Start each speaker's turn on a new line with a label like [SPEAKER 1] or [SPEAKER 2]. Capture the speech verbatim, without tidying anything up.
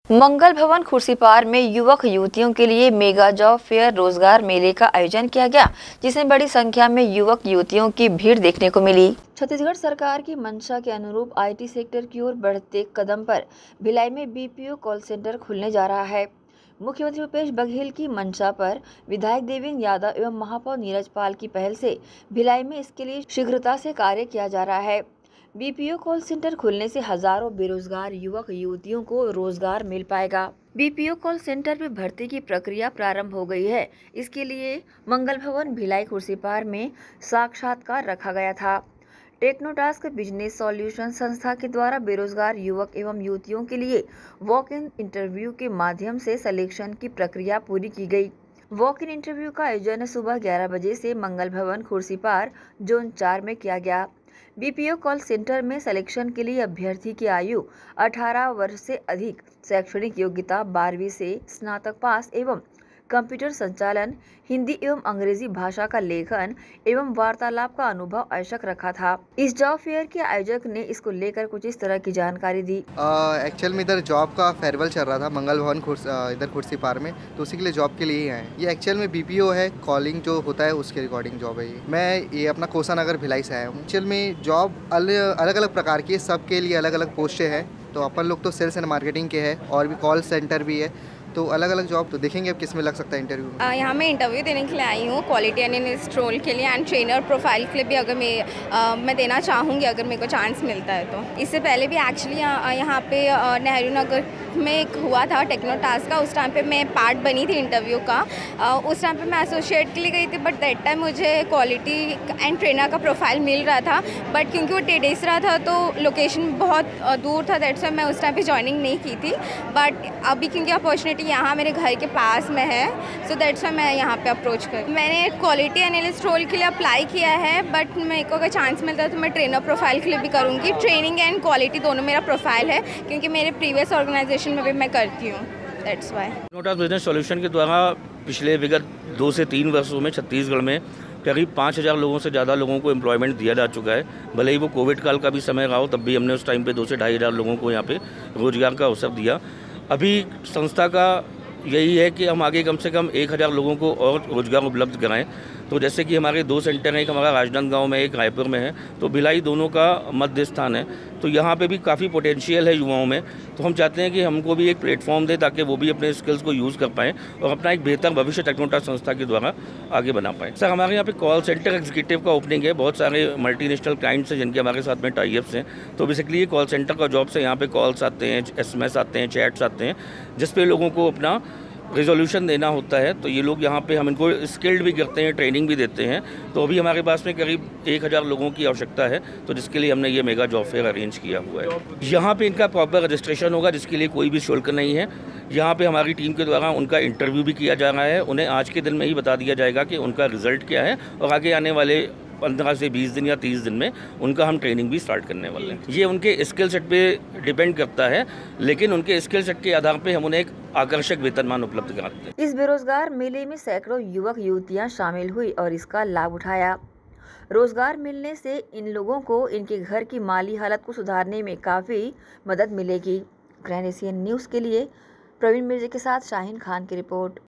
[SPEAKER 1] मंगल भवन खुर्सीपार में युवक युवतियों के लिए मेगा जॉब फेयर रोजगार मेले का आयोजन किया गया, जिसमें बड़ी संख्या में युवक युवतियों की भीड़ देखने को मिली। छत्तीसगढ़ सरकार की मंशा के अनुरूप आईटी सेक्टर की ओर बढ़ते कदम पर भिलाई में बीपीओ कॉल सेंटर खुलने जा रहा है। मुख्यमंत्री भूपेश बघेल की मंशा पर विधायक देवेंद्र यादव एवं महापौर नीरज पाल की पहल से भिलाई में इसके लिए शीघ्रता से कार्य किया जा रहा है। बीपीओ कॉल सेंटर खुलने से हजारों बेरोजगार युवक युवतियों को रोजगार मिल पाएगा। बीपीओ कॉल सेंटर में भर्ती की प्रक्रिया प्रारंभ हो गई है। इसके लिए मंगल भवन भिलाई खुर्सीपार में साक्षात्कार रखा गया था। टेक्नोटास्क बिजनेस सॉल्यूशन संस्था के द्वारा बेरोजगार युवक एवं युवतियों के लिए वॉक इन इंटरव्यू के माध्यम से सिलेक्शन की प्रक्रिया पूरी की गई। वॉक इन इंटरव्यू का आयोजन सुबह ग्यारह बजे से मंगल भवन खुर्सीपार जोन चार में किया गया। बीपीओ कॉल सेंटर में सिलेक्शन के लिए अभ्यर्थी की आयु अठारह वर्ष से अधिक, शैक्षणिक योग्यता बारहवीं से स्नातक पास एवं कंप्यूटर संचालन, हिंदी एवं अंग्रेजी भाषा का लेखन एवं वार्तालाप का अनुभव आवश्यक रखा था। इस जॉब फेयर के आयोजक ने इसको लेकर कुछ इस तरह की जानकारी दी।
[SPEAKER 2] एक्चुअल में इधर जॉब का फेयरवेल चल रहा था मंगल भवन खुर्स इधर खुर्सीपार में, तो उसी के लिए जॉब के लिए ही आए। ये एक्चुअल में बीपीओ है, कॉलिंग जो होता है उसके रिकॉर्डिंग जॉब है। ये मैं ये अपना कोसानगर भिलाई से आया हूँ। एक्चुअल में जॉब अलग अलग प्रकार की है, सबके लिए अलग अलग पोस्टें हैं। तो अपन लोग तो सेल्स एंड मार्केटिंग के हैं और भी कॉल सेंटर भी है, तो अलग अलग जॉब तो देखेंगे अब किस में लग सकता है इंटरव्यू में।
[SPEAKER 3] यहाँ मैं इंटरव्यू देने के लिए आई हूँ क्वालिटी एनालिस्ट रोल के लिए एंड ट्रेनर प्रोफाइल के लिए भी अगर मैं आ, मैं देना चाहूँगी अगर मेरे को चांस मिलता है तो। इससे पहले भी एक्चुअली यहाँ यहाँ पे नेहरू नगर में एक हुआ था टेक्नोटास्क का, उस टाइम पे मैं पार्ट बनी थी इंटरव्यू का। आ, उस टाइम पे मैं एसोसिएट के लिए गई थी, बट दैट टाइम मुझे क्वालिटी एंड ट्रेनर का प्रोफाइल मिल रहा था, बट क्योंकि वो टेडेसरा था तो लोकेशन बहुत दूर था, दैट्स वाई मैं उस टाइम पे ज्वाइनिंग नहीं की थी। बट अभी क्योंकि अपॉर्चुनिटी यहाँ मेरे घर के पास में है, सो दैट्स वाई मैं यहाँ पे अप्रोच कर मैंने क्वालिटी एनालिस्ट रोल के लिए अप्लाई किया है, बट मेरे को अगर चांस मिलता है तो मैं ट्रेनर प्रोफाइल के लिए भी करूँगी। ट्रेनिंग एंड क्वालिटी दोनों मेरा प्रोफाइल है, क्योंकि मेरे प्रीवियस ऑर्गेनाइजेशन में भी मैं करती हूँ, that's why.
[SPEAKER 4] Technotask business solution के द्वारा पिछले विगत दो से तीन वर्षों में छत्तीसगढ़ में करीब पाँच हज़ार लोगों से ज़्यादा लोगों को एम्प्लॉयमेंट दिया जा चुका है। भले ही वो कोविड काल का भी समय रहा हो, तब भी हमने उस टाइम पे दो से ढाई हज़ार लोगों को यहाँ पे रोजगार का अवसर दिया। अभी संस्था का यही है कि हम आगे कम से कम एक हज़ार लोगों को और रोजगार उपलब्ध कराएं। तो जैसे कि हमारे दो सेंटर हैं, एक हमारा राजनांदगांव में, एक रायपुर में है, तो भिलाई दोनों का मध्य स्थान है। तो यहाँ पे भी काफ़ी पोटेंशियल है युवाओं में, तो हम चाहते हैं कि हमको भी एक प्लेटफॉर्म दे ताकि वो भी अपने स्किल्स को यूज़ कर पाएँ और अपना एक बेहतर भविष्य टेक्नोटास्क संस्था के द्वारा आगे बना पाएँ। सर, हमारे यहाँ पे कॉल सेंटर एग्जीक्यूटिव का ओपनिंग है। बहुत सारे मल्टीनेशनल क्लाइंट्स हैं जिनके हमारे साथ में टाई अप्स हैं। तो बेसिकली ये कॉल सेंटर का जॉब से यहाँ पे कॉल्स आते हैं, एस एम एस आते हैं, चैट्स आते हैं, जिसपे लोगों को अपना रिजोल्यूशन देना होता है। तो ये लोग यहाँ पे हम इनको स्किल्ड भी करते हैं, ट्रेनिंग भी देते हैं। तो अभी हमारे पास में करीब एक हज़ार लोगों की आवश्यकता है, तो जिसके लिए हमने ये मेगा जॉब फेयर अरेंज किया हुआ है। यहाँ पे इनका प्रॉपर रजिस्ट्रेशन होगा, जिसके लिए कोई भी शुल्क नहीं है। यहाँ पे हमारी टीम के द्वारा उनका इंटरव्यू भी किया जा रहा है। उन्हें आज के दिन में ही बता दिया जाएगा कि उनका रिजल्ट क्या है, और आगे आने वाले पंद्रह से बीस दिन या तीस दिन में उनका हम ट्रेनिंग भी स्टार्ट करने वाले हैं। ये उनके स्किल सेट पे डिपेंड करता है, लेकिन उनके स्किल सेट के आधार पे हम उन्हें एक आकर्षक वेतनमान उपलब्ध कराते हैं।
[SPEAKER 1] इस बेरोजगार मेले में सैकड़ों युवक युवतियां शामिल हुई और इसका लाभ उठाया। रोजगार मिलने से इन लोगों को इनके घर की माली हालत को सुधारने में काफ़ी मदद मिलेगी। ग्रैंड एशियन न्यूज़ के लिए प्रवीण मिर्जे के साथ शाहीन खान की रिपोर्ट।